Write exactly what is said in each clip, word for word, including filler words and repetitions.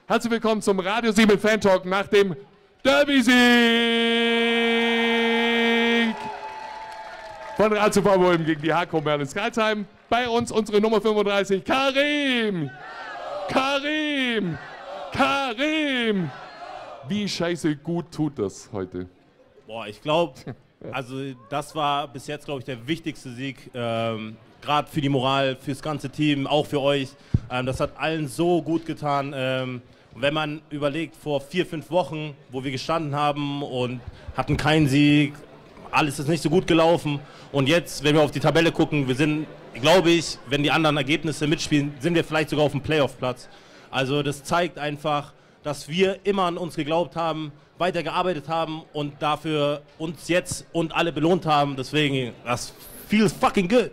Herzlich willkommen zum Radio sieben Fan Talk nach dem Derby-Sieg von Rad zu Ulm gegen die H K Merlitz-Kreilsheim. Bei uns unsere Nummer fünfunddreißig, Karim! Karim! Karim! Wie scheiße gut tut das heute? Boah, ich glaube, also das war bis jetzt, glaube ich, der wichtigste Sieg. Ähm, Gerade für die Moral, fürs ganze Team, auch für euch. Ähm, das hat allen so gut getan. Ähm, wenn man überlegt, vor vier, fünf Wochen, wo wir gestanden haben und hatten keinen Sieg, alles ist nicht so gut gelaufen. Und jetzt, wenn wir auf die Tabelle gucken, wir sind, glaube ich, wenn die anderen Ergebnisse mitspielen, sind wir vielleicht sogar auf dem Playoff-Platz. Also das zeigt einfach, dass wir immer an uns geglaubt haben, weitergearbeitet haben und dafür uns jetzt und alle belohnt haben. Deswegen, das feels fucking good.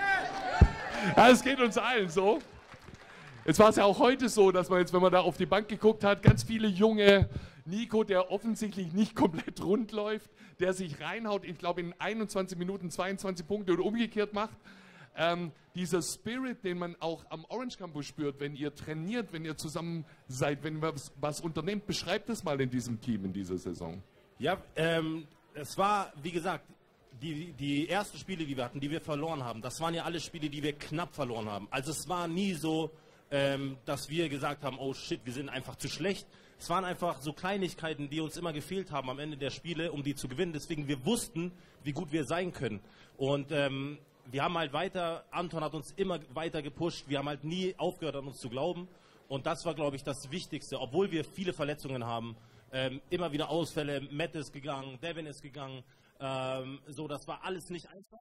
Ja, es geht uns allen so. Jetzt war es ja auch heute so, dass man jetzt, wenn man da auf die Bank geguckt hat, ganz viele junge, Nico, der offensichtlich nicht komplett rund läuft, der sich reinhaut, ich glaube in einundzwanzig Minuten zweiundzwanzig Punkte oder umgekehrt macht. Ähm, dieser Spirit, den man auch am Orange Campus spürt, wenn ihr trainiert, wenn ihr zusammen seid, wenn ihr was, was unternehmt, beschreibt es mal in diesem Team in dieser Saison. Ja, ähm, es war, wie gesagt, die, die ersten Spiele, die wir hatten, die wir verloren haben, das waren ja alle Spiele, die wir knapp verloren haben. Also es war nie so, ähm, dass wir gesagt haben, oh shit, wir sind einfach zu schlecht. Es waren einfach so Kleinigkeiten, die uns immer gefehlt haben am Ende der Spiele, um die zu gewinnen. Deswegen, wir wussten, wie gut wir sein können. Und ähm, wir haben halt weiter, Anton hat uns immer weiter gepusht, wir haben halt nie aufgehört an uns zu glauben und das war, glaube ich, das Wichtigste, obwohl wir viele Verletzungen haben, ähm, immer wieder Ausfälle, Matt ist gegangen, Devin ist gegangen, ähm, so, das war alles nicht einfach.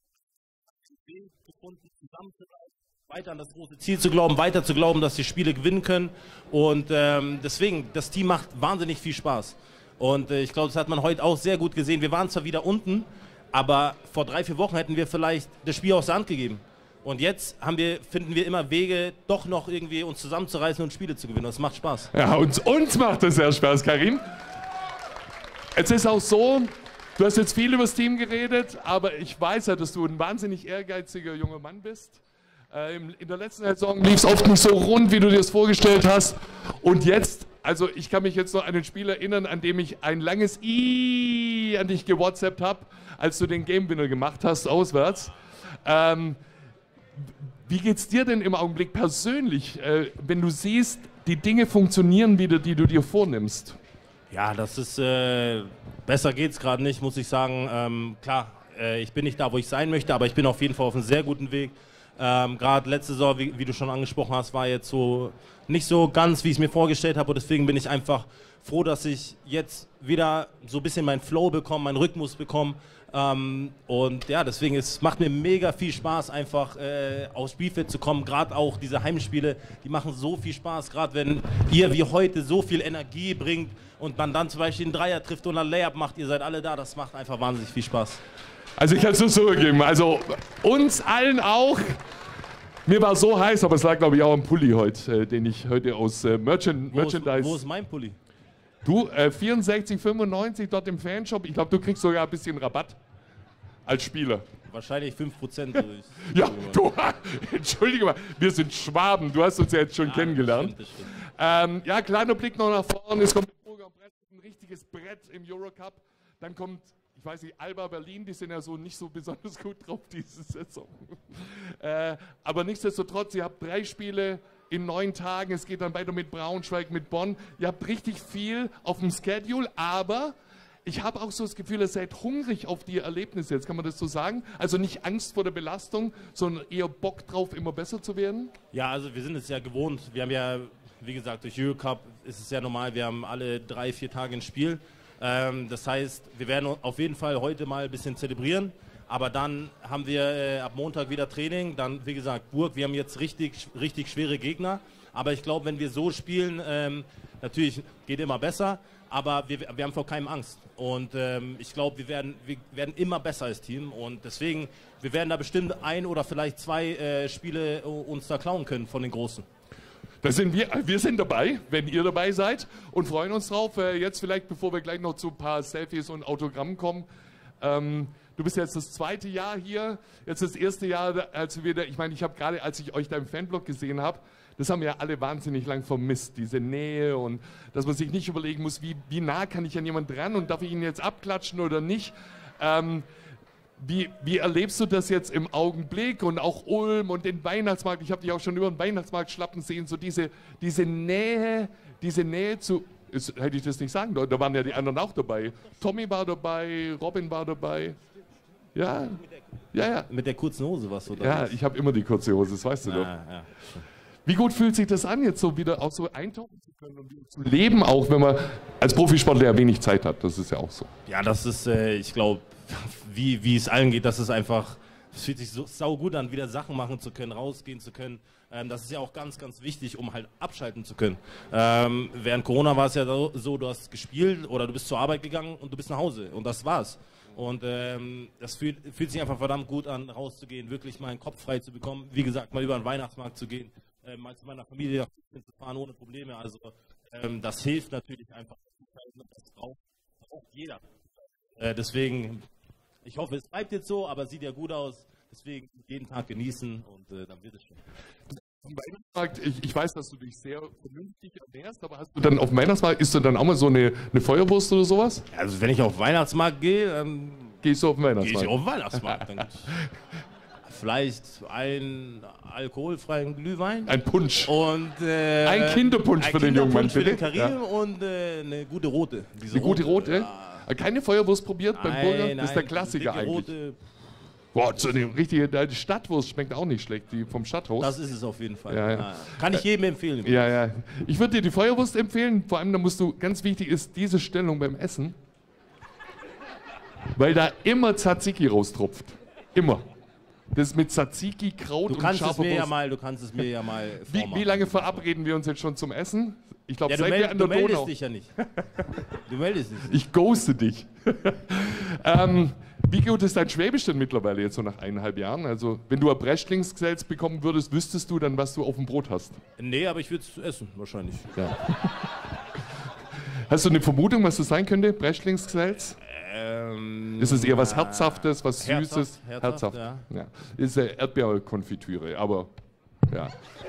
Gefunden, weiter an das große Ziel zu glauben, weiter zu glauben, dass die Spiele gewinnen können und ähm, deswegen, das Team macht wahnsinnig viel Spaß und äh, ich glaube, das hat man heute auch sehr gut gesehen, wir waren zwar wieder unten, aber vor drei, vier Wochen hätten wir vielleicht das Spiel aus der Hand gegeben. Und jetzt haben wir, finden wir immer Wege, doch noch irgendwie uns zusammenzureißen und Spiele zu gewinnen. Das macht Spaß. Ja, uns, uns macht das sehr Spaß, Karim. Es ist auch so, du hast jetzt viel über das Team geredet, aber ich weiß ja, dass du ein wahnsinnig ehrgeiziger junger Mann bist. Ähm, in der letzten Saison lief es oft nicht so rund, wie du dir das vorgestellt hast. Und jetzt, also ich kann mich jetzt noch an ein Spiel erinnern, an dem ich ein langes I an dich gewhatsappt habe, als du den Game Winner gemacht hast, auswärts. Ähm, wie geht's dir denn im Augenblick persönlich, äh, wenn du siehst, die Dinge funktionieren wieder, die du dir vornimmst? Ja, das ist, äh, besser geht's gerade nicht, muss ich sagen. Ähm, klar, äh, ich bin nicht da, wo ich sein möchte, aber ich bin auf jeden Fall auf einem sehr guten Weg. Ähm, gerade letzte Saison, wie, wie du schon angesprochen hast, war jetzt so nicht so ganz, wie ich es mir vorgestellt habe und deswegen bin ich einfach froh, dass ich jetzt wieder so ein bisschen meinen Flow bekomme, meinen Rhythmus bekomme. Ähm, und ja, deswegen es macht mir mega viel Spaß, einfach äh, aufs Spielfeld zu kommen. Gerade auch diese Heimspiele, die machen so viel Spaß. Gerade wenn ihr wie heute so viel Energie bringt und man dann zum Beispiel einen Dreier trifft und ein Layup macht, ihr seid alle da, das macht einfach wahnsinnig viel Spaß. Also ich kann es nur zurückgeben, also uns allen auch. Mir war so heiß, aber es lag glaube ich auch am Pulli heute, äh, den ich heute aus äh, Merchand, Wo Merchandise... ist, wo ist mein Pulli? Du, äh, vierundsechzig fünfundneunzig dort im Fanshop. Ich glaube, du kriegst sogar ein bisschen Rabatt als Spieler. Wahrscheinlich fünf Prozent. Ja, du, entschuldige mal, wir sind Schwaben. Du hast uns ja jetzt schon ja, kennengelernt. Das stimmt, das stimmt. Ähm, ja, kleiner Blick noch nach vorne. Es kommt ein richtiges Brett im Eurocup. Dann kommt, ich weiß nicht, Alba Berlin. Die sind ja so nicht so besonders gut drauf diese Saison. äh, aber nichtsdestotrotz, ihr habt drei Spiele in neun Tagen, es geht dann weiter mit Braunschweig, mit Bonn. Ihr habt richtig viel auf dem Schedule, aber ich habe auch so das Gefühl, ihr seid hungrig auf die Erlebnisse, jetzt kann man das so sagen. Also nicht Angst vor der Belastung, sondern eher Bock drauf, immer besser zu werden. Ja, also wir sind es ja gewohnt. Wir haben ja, wie gesagt, durch Eurocup ist es ja normal, wir haben alle drei, vier Tage ein Spiel. Ähm, das heißt, wir werden auf jeden Fall heute mal ein bisschen zelebrieren. Aber dann haben wir äh, ab Montag wieder Training, dann wie gesagt Burg, wir haben jetzt richtig, richtig schwere Gegner, aber ich glaube, wenn wir so spielen, ähm, natürlich geht immer besser, aber wir, wir haben vor keinem Angst und ähm, ich glaube, wir werden, wir werden immer besser als Team und deswegen, wir werden da bestimmt ein oder vielleicht zwei äh, Spiele uns da klauen können von den Großen. Da sind wir, wir sind dabei, wenn ihr dabei seid und freuen uns drauf. Äh, jetzt vielleicht, bevor wir gleich noch zu ein paar Selfies und Autogrammen kommen, ähm, du bist jetzt das zweite Jahr hier, jetzt das erste Jahr, als wir, ich meine, ich habe gerade, als ich euch da im Fanblog gesehen habe, das haben wir ja alle wahnsinnig lang vermisst, diese Nähe und dass man sich nicht überlegen muss, wie, wie nah kann ich an jemanden dran und darf ich ihn jetzt abklatschen oder nicht. Ähm, wie, wie erlebst du das jetzt im Augenblick und auch Ulm und den Weihnachtsmarkt? Ich habe dich auch schon über den Weihnachtsmarkt schlappen sehen, so diese, diese Nähe, diese Nähe zu, ist, hätte ich das nicht sagen sollen, da waren ja die anderen auch dabei. Tommy war dabei, Robin war dabei. Ja, ja, ja. Mit der kurzen Hose warst du da. Ja, ich habe immer die kurze Hose, das weißt du ah, doch. Ja. Wie gut fühlt sich das an, jetzt so wieder auch so eintauchen zu können und wieder zu leben, auch wenn man als Profisportler ja wenig Zeit hat, das ist ja auch so. Ja, das ist, äh, ich glaube, wie, wie es allen geht, das ist einfach, es fühlt sich so sau gut an, wieder Sachen machen zu können, rausgehen zu können. Ähm, das ist ja auch ganz, ganz wichtig, um halt abschalten zu können. Ähm, während Corona war es ja so, so, du hast gespielt oder du bist zur Arbeit gegangen und du bist nach Hause und das war's. Und ähm, das fühlt, fühlt sich einfach verdammt gut an, rauszugehen, wirklich mal einen Kopf frei zu bekommen, wie gesagt, mal über den Weihnachtsmarkt zu gehen, äh, mal zu meiner Familie zu fahren ohne Probleme. Also ähm, das hilft natürlich einfach. Das braucht, das braucht jeder. Äh, deswegen, ich hoffe, es bleibt jetzt so, aber es sieht ja gut aus. Deswegen jeden Tag genießen und äh, dann wird es schon. Am Weihnachtsmarkt, ich, ich weiß, dass du dich sehr vernünftig ernährst, aber hast du dann auf dem Weihnachtsmarkt, isst du dann auch mal so eine, eine Feuerwurst oder sowas? Also wenn ich auf den Weihnachtsmarkt gehe, dann gehst du auf den Weihnachtsmarkt. Gehe ich auf den Weihnachtsmarkt. Dann vielleicht einen alkoholfreien Glühwein. Ein Punsch. Und, äh, ein Kinderpunsch ein für den jungen Mann, für den bitte. Karim ja. Und äh, eine gute rote. Diese eine gute rote? Ja. Keine Feuerwurst probiert beim nein, Burger? Nein, das ist der Klassiker eigentlich. Rote. Boah, so eine richtige die Stadtwurst schmeckt auch nicht schlecht, die vom Stadthaus. Das ist es auf jeden Fall. Ja, ja. Ja. Kann ich jedem empfehlen. Ja, ja. Ich würde dir die Feuerwurst empfehlen, vor allem da musst du, ganz wichtig ist diese Stellung beim Essen, weil da immer Tzatziki raustropft. Immer. Das ist mit Tzatziki, Kraut du und kannst scharfer es mir Wurst. ja mal, Du kannst es mir ja mal wie, wie lange verabreden wir uns jetzt schon zum Essen? Ich glaube, ja, seit wir an der du meldest Donau. dich ja nicht. Du meldest dich nicht. Ich ghoste dich. ähm, wie gut ist dein Schwäbisch denn mittlerweile jetzt so nach eineinhalb Jahren? Also, wenn du ein Breschlingsgesetz bekommen würdest, wüsstest du dann, was du auf dem Brot hast? Nee, aber ich würde es essen, wahrscheinlich. Ja. Hast du eine Vermutung, was das sein könnte? Breschlingsgesetz? Ähm, ist es eher was Herzhaftes, was herzhaft, Süßes? Herzhaft, Ja. Ja. Ist eine Erdbeerkonfitüre, aber ja.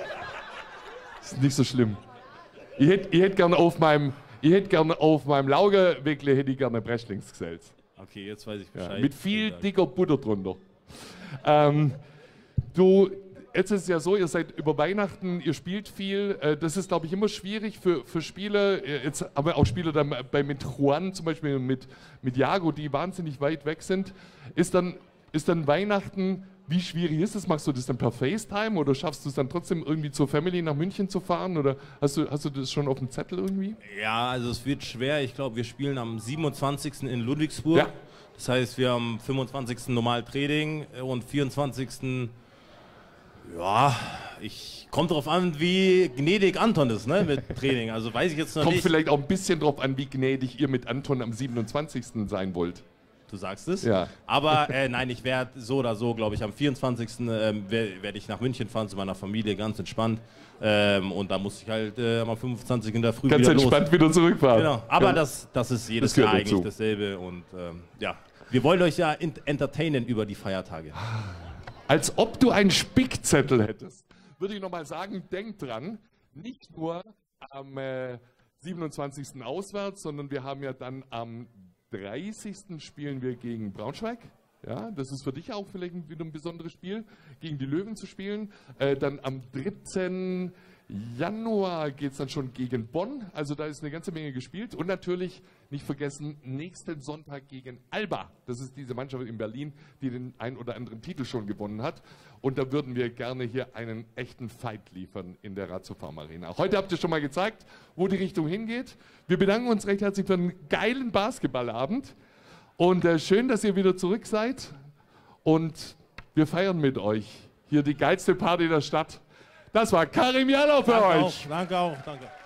Ist nicht so schlimm. Ich hätte ich hätt gerne auf meinem, ich hätt gerne auf meinem Laugenweckle hätte ich gerne Breschlingsgesetz. Okay, jetzt weiß ich Bescheid. Ja, mit viel dicker Butter drunter. Ähm, du, jetzt ist es ja so, ihr seid über Weihnachten, ihr spielt viel. Äh, das ist, glaube ich, immer schwierig für, für Spieler. Jetzt haben wir auch Spieler dann bei mit Juan, zum Beispiel mit, mit Jago, die wahnsinnig weit weg sind. Ist dann, ist dann Weihnachten, wie schwierig ist es? Machst du das dann per FaceTime oder schaffst du es dann trotzdem irgendwie zur Family nach München zu fahren? Oder hast du, hast du das schon auf dem Zettel irgendwie? Ja, also es wird schwer. Ich glaube, wir spielen am siebenundzwanzigsten in Ludwigsburg. Ja. Das heißt, wir haben am fünfundzwanzigsten normal Training und vierundzwanzigsten Ja, ich kommt darauf an, wie gnädig Anton ist, ne, mit Training. Also weiß ich jetzt noch kommt nicht. Kommt vielleicht auch ein bisschen drauf an, wie gnädig ihr mit Anton am siebenundzwanzigsten sein wollt. Du sagst es? Ja. Aber äh, nein, ich werde so oder so, glaube ich, am vierundzwanzigsten Ähm, werde werd ich nach München fahren zu meiner Familie, ganz entspannt. Ähm, und da muss ich halt äh, am fünfundzwanzigsten in der Früh ganz wieder entspannt los. wieder zurückfahren. Genau. Aber ja. das, das ist jedes das Jahr eigentlich dazu. dasselbe. Und ähm, ja, wir wollen euch ja entertainen über die Feiertage. Als ob du einen Spickzettel hättest, würde ich nochmal sagen, denk dran, nicht nur am äh, siebenundzwanzigsten auswärts, sondern wir haben ja dann am dreißigsten spielen wir gegen Braunschweig. Ja, das ist für dich auch vielleicht wieder ein besonderes Spiel, gegen die Löwen zu spielen. Äh, dann am dritten Januar geht es dann schon gegen Bonn. Also da ist eine ganze Menge gespielt. Und natürlich nicht vergessen, nächsten Sonntag gegen Alba. Das ist diese Mannschaft in Berlin, die den ein oder anderen Titel schon gewonnen hat. Und da würden wir gerne hier einen echten Fight liefern in der Ratio Farm Arena. Heute habt ihr schon mal gezeigt, wo die Richtung hingeht. Wir bedanken uns recht herzlich für einen geilen Basketballabend. Und äh, schön, dass ihr wieder zurück seid. Und wir feiern mit euch hier die geilste Party der Stadt. Das war Karim Jallow für danke euch. Auch, danke auch, danke.